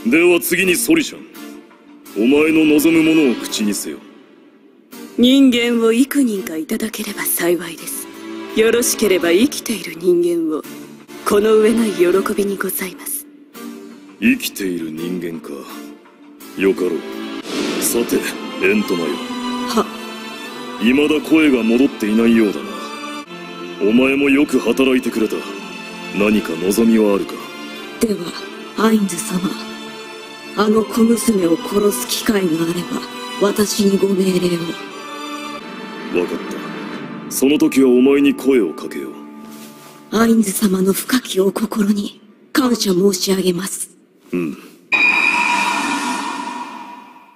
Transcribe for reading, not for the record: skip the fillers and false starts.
では次にソリシャン、お前の望むものを口にせよ。 人間を幾人かいただければ幸いです。よろしければ生きている人間をこの上ない喜びにございます。 生きている人間か。よかろう。さてエントマよ。 は。 未だ声が戻っていないようだな。お前もよく働いてくれた。何か望みはあるか。 ではアインズ様、あの小娘を殺す機会があれば私にご命令を。 分かった。その時はお前に声をかけよう。 アインズ様の深きお心に感謝申し上げます。 うん。